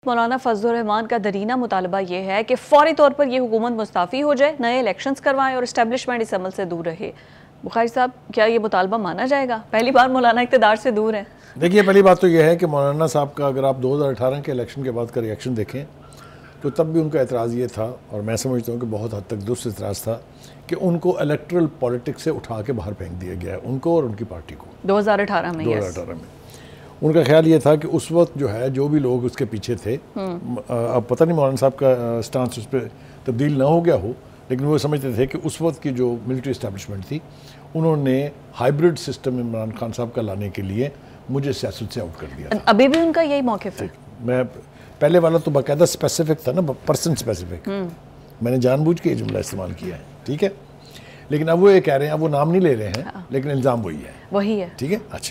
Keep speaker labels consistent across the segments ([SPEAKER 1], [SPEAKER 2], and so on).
[SPEAKER 1] मौलाना फजलुर रहमान का दरीना मुतालबा ये है कि फौरी तौर पर यह हुकूमत मुस्ताफ़ी हो जाए, नए इलेक्शंस करवाएं और इस्टेब्लिशमेंट इस अमल से दूर रहे। बुखारी साहब, क्या ये मुतालबा माना जाएगा? पहली बार मौलाना इक़्तिदार से दूर है।
[SPEAKER 2] देखिए, पहली बात तो यह है कि मौलाना साहब का अगर आप 2018 के इलेक्शन के बाद का रिएक्शन देखें तो तब भी उनका एतराज़ ये था, और मैं समझता हूँ कि बहुत हद तक दुरुस्त एतराज़ था, कि उनको इलेक्ट्रल पॉलिटिक्स से उठा के बाहर फेंक दिया गया है, उनको और उनकी पार्टी को।
[SPEAKER 1] 2018 में
[SPEAKER 2] उनका ख्याल ये था कि उस वक्त जो है जो भी लोग उसके पीछे थे, अब पता नहीं मौलाना साहब का स्टांस उस पर तब्दील ना हो गया हो, लेकिन वो समझते थे कि उस वक्त की जो मिलिट्री इस्टेब्लिशमेंट थी उन्होंने हाइब्रिड सिस्टम इमरान खान साहब का लाने के लिए मुझे सियासत से आउट कर दिया था।
[SPEAKER 1] अभी भी उनका यही मौक़िफ़ है?
[SPEAKER 2] मैं पहले वाला तो बाकायदा स्पेसिफिक था ना, पर्सन स्पेसिफिक, मैंने जानबूझ के ये जुमला इस्तेमाल किया है, ठीक है। लेकिन अब वो ये कह रहे हैं, अब वो नाम नहीं ले रहे हैं, लेकिन इल्ज़ाम वही है, ठीक है। अच्छा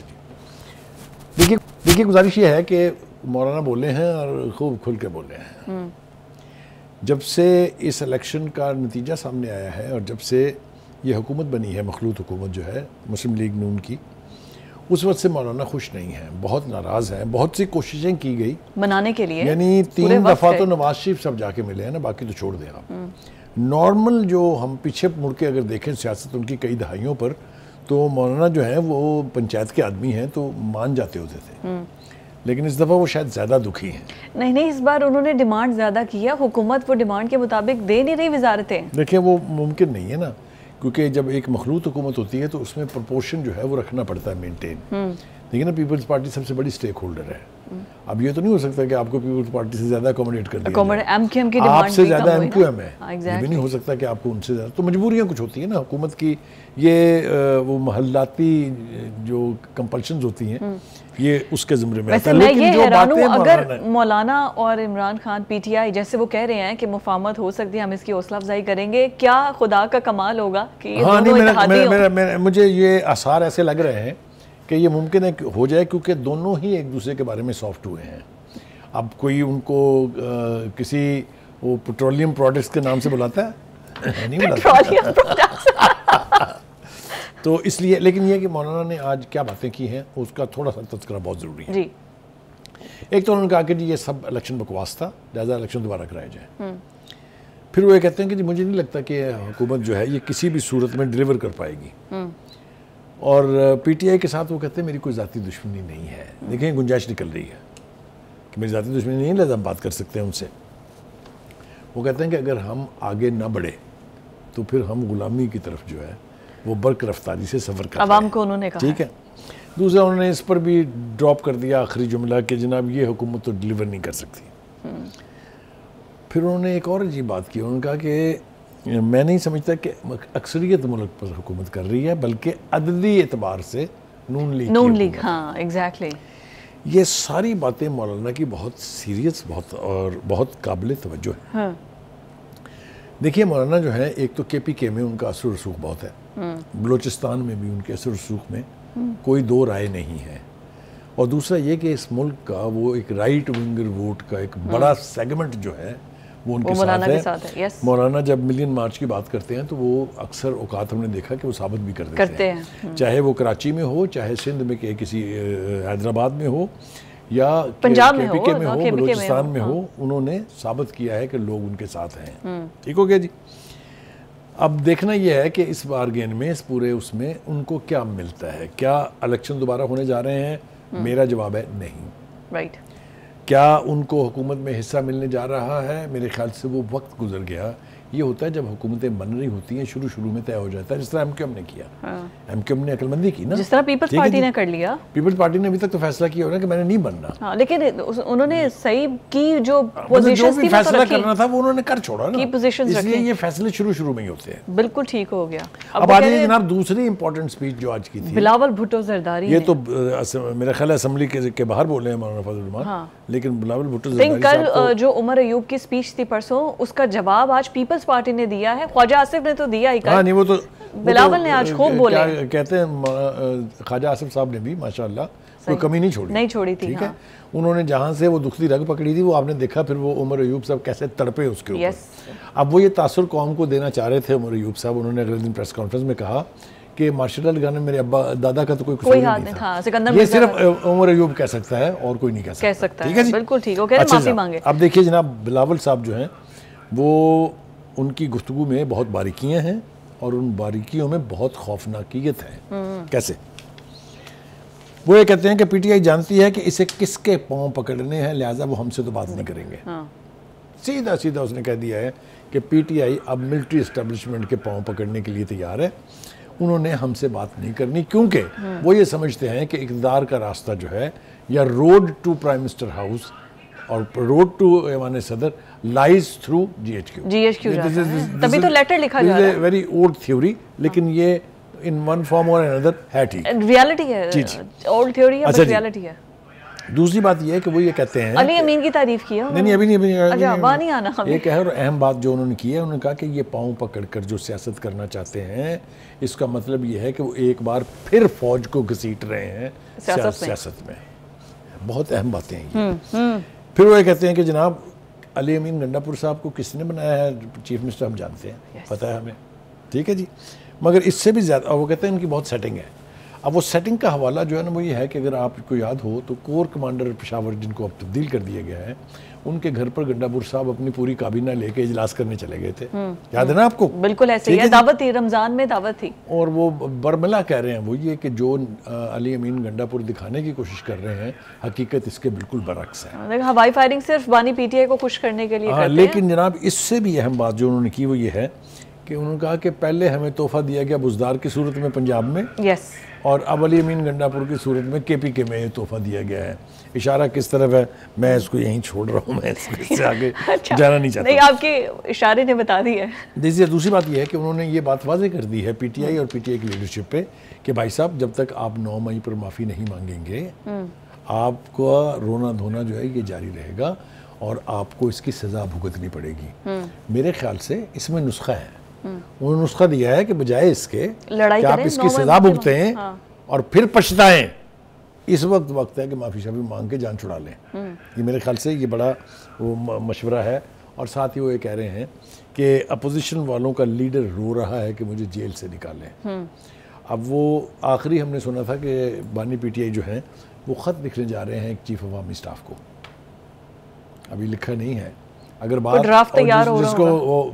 [SPEAKER 2] जी, देखिए गुजारिश ये है कि मौलाना बोले हैं और खूब खुल के बोले हैं। जब से इस इलेक्शन का नतीजा सामने आया है और जब से ये हुकूमत बनी है, मखलूत हुकूमत जो है मुस्लिम लीग नून की, उस वक्त से मौलाना खुश नहीं है, बहुत नाराज़ हैं। बहुत सी कोशिशें की गई बनाने के लिए, यानी 3 दफ़ा तो नवाज शरीफ सब जाके मिले हैं ना, बाकी तो छोड़ दें आप। नॉर्मल जो हम पीछे मुड़ के अगर देखें सियासत उनकी कई दहाइयों पर, तो मौलाना जो है वो पंचायत के आदमी हैं तो मान जाते होते थे, लेकिन इस दफ़ा वो शायद ज़्यादा दुखी हैं।
[SPEAKER 1] नहीं, इस बार उन्होंने डिमांड ज़्यादा किया, हुकूमत वो डिमांड के मुताबिक दे नहीं रही वजारतें।
[SPEAKER 2] देखिए, वो मुमकिन नहीं है ना, क्योंकि जब एक मखलूत हुकूमत होती है तो उसमें प्रोपोर्शन जो है वो रखना पड़ता है, मेंटेन। देखिए ना, पीपल्स पार्टी सबसे बड़ी स्टेक होल्डर है। अब ये तो नहीं हो सकता कि आपको पीपल्स पार्टी से ज़्यादा अकोमोडेट कर दिया जाए,
[SPEAKER 1] एमक्यूएम की डिमांड
[SPEAKER 2] आपसे ज़्यादा एमक्यूएम है, ये भी नहीं हो सकता कि आपको उनसे ज़्यादा। तो मजबूरियाँ कुछ होती है ना हुकूमत की, ये वो महल्लाती जो कंपल्शंस होती हैं, ये उसके ज़िम्मे में आता है।
[SPEAKER 1] लेकिन जो बातें अगर मौलाना और इमरान खान पीटीआई जैसे वो कह रहे हैं कि मुफाहमत हो सकती है, हम इसकी हौसला अफजाई करेंगे, क्या खुदा का कमाल होगा कि
[SPEAKER 2] हाँ, नहीं, मुझे ये आसार ऐसे लग रहे हैं कि ये मुमकिन है कि हो जाए, क्योंकि दोनों ही एक दूसरे के बारे में सॉफ्ट हुए हैं। अब कोई उनको किसी वो पेट्रोलियम प्रोडक्ट्स के नाम से बुलाता है नहीं बुलाता तो इसलिए, लेकिन ये कि मौलाना ने आज क्या बातें की हैं उसका थोड़ा सा तज़किरा बहुत ज़रूरी है जी। एक तो उन्होंने कहा कि जी ये सब इलेक्शन बकवास था, लिहाजा इलेक्शन दोबारा कराया जाए। फिर वो ये कहते हैं कि जी मुझे नहीं लगता कि हुकूमत जो है ये किसी भी सूरत में डिलीवर कर पाएगी, और पीटीआई के साथ वो कहते हैं मेरी कोई ज़ाती दुश्मनी नहीं है। देखें, गुंजाइश निकल रही है कि मेरी ज़ाती दुश्मनी नहीं है, लिहाजा हम बात कर सकते हैं उनसे। वो कहते हैं कि अगर हम आगे ना बढ़े तो फिर हम गुलामी की तरफ जो है वो बर्क रफ्तारी से सफ़र कर
[SPEAKER 1] अवाम को उन्होंने कहा, ठीक है।
[SPEAKER 2] दूसरा, उन्होंने इस पर भी ड्रॉप कर दिया आखिरी जुमला कि जनाब ये हुकूमत तो डिलीवर नहीं कर सकती। फिर उन्होंने एक और अजीब बात की, उन्होंने कहा कि मैं नहीं समझता कि अक्सरियत मुल्क पर हुकूमत कर रही है, बल्कि अददी एतबार से नून लीग।
[SPEAKER 1] हाँ, एग्जैक्टली।
[SPEAKER 2] ये सारी बातें मौलाना की बहुत सीरियस और बहुत काबिल तवज्जो है। हाँ। देखिए, मौलाना जो है, एक तो KPK में उनका असर रसूख बहुत है, बलूचिस्तान में भी उनके असर रसूख में कोई दो राय नहीं है, और दूसरा ये कि इस मुल्क का वो एक राइट विंगर वोट का एक बड़ा सेगमेंट जो है वो उनके साथ है। यस। मौलाना जब मिलियन मार्च की बात करते हैं तो वो अक्सर औकात हमने देखा कि वो साबित भी कर देते हैं। चाहे वो कराची में हो, चाहे सिंध में किसी हैदराबाद में हो, या
[SPEAKER 1] पंजाब में
[SPEAKER 2] KPK में हो, बलूचिस्तान में हो, उन्होंने साबित किया है कि लोग उनके साथ हैं। ठीक हो गया जी। अब देखना यह है कि इस बारगेन में, इस पूरे उसमें उनको क्या मिलता है। क्या इलेक्शन दोबारा होने जा रहे हैं? मेरा जवाब है नहीं।
[SPEAKER 1] राइट।
[SPEAKER 2] क्या उनको हुकूमत में हिस्सा मिलने जा रहा है? मेरे ख्याल से वो वक्त गुजर गया। ये होता है जब हुकूमतें बन रही होती हैं, शुरू में तय हो जाता है, जिस तरह एमक्यूएम ने किया। एमक्यूएम ने अकलमंदी की ना,
[SPEAKER 1] जिस तरह पीपल्स पार्टी ने कर लिया।
[SPEAKER 2] पीपल्स पार्टी ने अभी तक तो फैसला किया होना कि मैंने नहीं बनना।
[SPEAKER 1] हाँ, लेकिन उन्होंने सही की जो पोजीशंस थी,
[SPEAKER 2] फैसला करना था वो उन्होंने कर छोड़ा ना,
[SPEAKER 1] इसलिए
[SPEAKER 2] ये फैसले शुरू में ही होते हैं।
[SPEAKER 1] बिल्कुल ठीक हो गया।
[SPEAKER 2] अब आ जाइए जनाब दूसरी इंपॉर्टेंट स्पीच जो आज की थी,
[SPEAKER 1] बिलावल भुट्टो जरदारी।
[SPEAKER 2] ये तो मेरा ख्याल है असेंबली के बाहर बोले हैं मौलाना फजलुर रहमान, लेकिन बिलावल भुट्टो
[SPEAKER 1] जरदारी कल जो उमर अयूब की स्पीच थी परसों, उसका जवाब आज पीपल्स पार्टी ने दिया है। ख्वाजा आसिफ ने तो दिया ही कल।
[SPEAKER 2] हाँ, नहीं, वो तो
[SPEAKER 1] बिलावल ने आज खूब बोले।
[SPEAKER 2] कहते हैं ख्वाजा आसिफ साहब ने भी माशाल्लाह कोई कमी नहीं छोड़ी थी। ठीक है, उन्होंने जहाँ से वो दुखती रग पकड़ी थी वो आपने देखा, फिर वो उमर अयूब साहब कैसे तड़पे उसके ऊपर। अब वो ये तासुर कौम को देना चाह रहे थे उमर अयूब साहब। उन्होंने अगले दिन प्रेस कॉन्फ्रेंस में कहा कि मार्शल आर्ट गाने मेरे अब्बा दादा का तो कोई
[SPEAKER 1] कोई हाथ
[SPEAKER 2] नहीं
[SPEAKER 1] नहीं
[SPEAKER 2] था।
[SPEAKER 1] था, सिकंदर
[SPEAKER 2] ये
[SPEAKER 1] मिर्जा
[SPEAKER 2] सिर्फ उमर अयूब कह सकता है और कोई नहीं कह सकता। ठीक है जी,
[SPEAKER 1] बिल्कुल ठीक, वो कह रहे
[SPEAKER 2] अच्छा
[SPEAKER 1] माफी
[SPEAKER 2] साहब,
[SPEAKER 1] मांगे।
[SPEAKER 2] अब देखिए जनाब, बिलावल साहब जो हैं वो उनकी गुफ्तगू में बहुत बारीकियां हैं और उन बारीकियों में बहुत खौफनाकियत है। कैसे? वो ये कहते हैं कि पीटीआई जानती है कि इसे किसके पांव पकड़ने हैं, लिहाजा वो हमसे तो बात नहीं करेंगे। सीधा सीधा उसने कह दिया है कि पीटीआई अब मिलिट्री एस्टेब्लिशमेंट के पांव पकड़ने के लिए तैयार है, उन्होंने हमसे बात नहीं करनी, क्योंकि वो ये समझते हैं कि इक़्तिदार का रास्ता जो है, या road to prime minister house और road to Aiwan Sadr lies through GHQ.
[SPEAKER 1] तभी तो लेटर लिखा जा रहा है।
[SPEAKER 2] वेरी ओल्ड थ्योरी, लेकिन ये इन वन फॉर्म और अनदर है ठीक,
[SPEAKER 1] रियलिटी है, ओल्ड थ्योरी है,
[SPEAKER 2] अच्छा
[SPEAKER 1] बट रियलिटी है।
[SPEAKER 2] दूसरी बात ये है कि वो ये कहते हैं,
[SPEAKER 1] अली अमीन की तारीफ की है।
[SPEAKER 2] नहीं अभी नहीं,
[SPEAKER 1] अच्छा वहाँ नहीं आना हमें।
[SPEAKER 2] ये कह, और अहम बात जो उन्होंने की है, उन्होंने कहा कि ये पाँव पकड़कर जो सियासत करना चाहते हैं, इसका मतलब ये है कि वो एक बार फिर फौज को घसीट रहे हैं सियासत में। बहुत अहम बातें हैं ये। फिर वो ये कहते हैं कि जनाब अली अमीन गंडापुर साहब को किसने बनाया है चीफ मिनिस्टर, हम जानते हैं, पता है हमें, ठीक है जी, मगर इससे भी ज़्यादा वो कहते हैं इनकी बहुत सेटिंग है। अब वो सेटिंग का हवाला जो है ना वो ये है कि अगर आपको याद हो तो कोर कमांडर पेशावर जिनको अब तब्दील कर दिया गया है, उनके घर पर गंडापुर साहब अपनी पूरी काबीना लेके इजलास करने चले गए थे, याद है ना आपको?
[SPEAKER 1] बिल्कुल ऐसे ही है, दावत थी, रमजान में दावत थी।
[SPEAKER 2] और वो बरमला कह रहे हैं वो ये कि जो अली अमीन गंडापुर दिखाने की कोशिश कर रहे हैं, हकीकत इसके बिल्कुल बरक्स है।
[SPEAKER 1] हवाई फायरिंग सिर्फ बानी पीटीआई को खुश करने के लिए करते हैं।
[SPEAKER 2] लेकिन जनाब इससे भी अहम बात जो उन्होंने की वो ये है कि उन्होंने कहा कि पहले हमें तोहफा दिया गया बुजदार की सूरत में पंजाब में,
[SPEAKER 1] यस,
[SPEAKER 2] और अब अली अमीन गंडापुर की सूरत में केपीके में ये तोहफा दिया गया है। इशारा किस तरफ है मैं इसको यहीं छोड़ रहा हूँ, मैं इससे आगे
[SPEAKER 1] अच्छा,
[SPEAKER 2] जाना नहीं चाहता।
[SPEAKER 1] नहीं, आपके इशारे ने बता दी है।
[SPEAKER 2] दूसरी बात यह है कि उन्होंने ये बात वाज़ेह कर दी है पीटीआई और पीटीआई की लीडरशिप पे कि भाई साहब जब तक आप 9 मई पर माफ़ी नहीं मांगेंगे, आपका रोना धोना जो है ये जारी रहेगा और आपको इसकी सज़ा भुगतनी पड़ेगी। मेरे ख्याल से इसमें नुस्खा है, उन्होंने नुस्खा दिया है कि बजाय इसके कि आप इसकी सजा भुगतें और फिर पछताएं, इस वक्त है कि माफ़ी शाफी मांग के जान छुड़ा लें। ये मेरे ख्याल से ये बड़ा वो मशवरा है। और साथ ही वो ये कह रहे हैं कि अपोजिशन वालों का लीडर रो रहा है कि मुझे जेल से निकालें। अब वो आखिरी हमने सुना था कि बानी पीटीआई जो है वो ख़त लिखने जा रहे हैं एक चीफ अवामी स्टाफ को, अभी लिखा नहीं है। अगर बात
[SPEAKER 1] ड्राफ्ट तैयार हो रहा
[SPEAKER 2] जिसको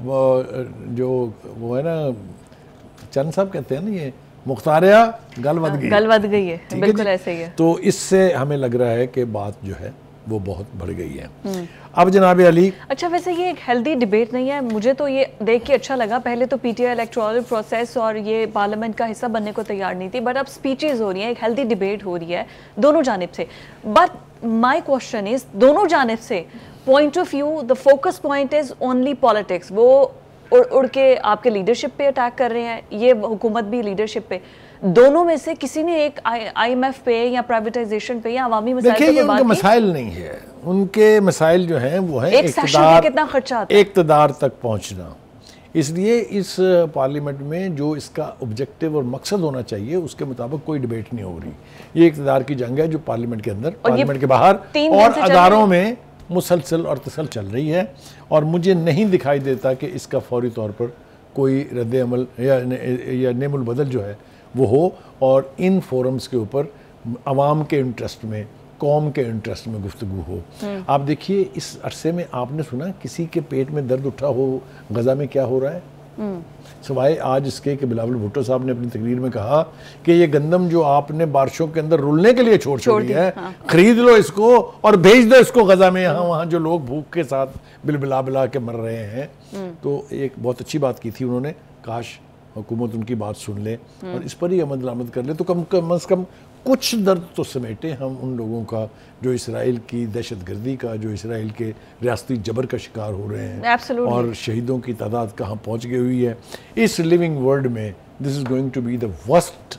[SPEAKER 2] जो वो है ना चंद साहब कहते हैं ना, ये मुख्तारिया गल वध गई
[SPEAKER 1] है, बिल्कुल ऐसे ही है।
[SPEAKER 2] तो इससे हमें लग रहा है कि बात जो है वो बहुत बढ़ गई है। अब जनाब अली,
[SPEAKER 1] अच्छा वैसे ये एक हेल्दी डिबेट नहीं है, मुझे तो ये देख के अच्छा लगा। पहले तो पीटीआई इलेक्टोरल प्रोसेस और ये पार्लियामेंट का हिस्सा बनने को तैयार नहीं थी, बट अब स्पीचेस हो रही हैं, एक हेल्दी डिबेट हो रही है दोनों जानिब से। बट माय क्वेश्चन इज, दोनों जानिब से point of view, the focus point is only politics. वो उड़ के आपके लीडरशिप पे अटैक कर रहे हैं, ये हुकूमत भी लीडरशिप पे। दोनों में से किसी ने एक आईएमएफ पे या प्राइवेटाइजेशन पे या अवामी मसाइल पे
[SPEAKER 2] ये उनके मसाइल नहीं है, उनके मसाइल जो हैं वो है
[SPEAKER 1] कितना खर्चा आता है,
[SPEAKER 2] इक़्तिदार तक पहुंचना। इसलिए इस पार्लियामेंट में जो इसका ऑब्जेक्टिव और मकसद होना चाहिए उसके मुताबिक कोई डिबेट नहीं हो रही। ये इक़्तिदार की जंग है जो पार्लियामेंट के अंदर, पार्लियामेंट के बाहर और अदारों में मुसलसल और तसल चल रही है। और मुझे नहीं दिखाई देता कि इसका फौरी तौर पर कोई रद्द अमल या नेमुल बदल जो है वो हो, और इन फोरम्स के ऊपर अवाम के इंटरेस्ट में, कौम के इंटरेस्ट में गुफ्तगू हो। आप देखिए इस अरसे में आपने सुना किसी के पेट में दर्द उठा हो गजा में क्या हो रहा है, सिवाय आज इसके कि बिलावल भुट्टो साहब ने अपनी तकरीर में कहा कि ये गंदम जो आपने बारिशों के अंदर रुलने के लिए छोड़ दी है, खरीद लो इसको और भेज दो इसको गजा में, यहाँ वहाँ जो लोग भूख के साथ बिला के मर रहे हैं। तो एक बहुत अच्छी बात की थी उन्होंने, काश हुकूमत उनकी बात सुन ले और इस पर ही अमल दरामद कर ले, तो कम से कम कुछ दर्द तो समेटे हम उन लोगों का जो इसराइल की दहशतगर्दी का, जो इसराइल के रियासती जबर का शिकार हो रहे हैं।
[SPEAKER 1] Absolutely.
[SPEAKER 2] और शहीदों की तादाद कहाँ पहुँच गई हुई है इस लिविंग वर्ल्ड में। This is going to be the worst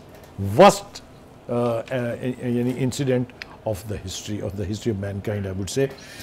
[SPEAKER 2] यानी incident of the history of mankind, I would say।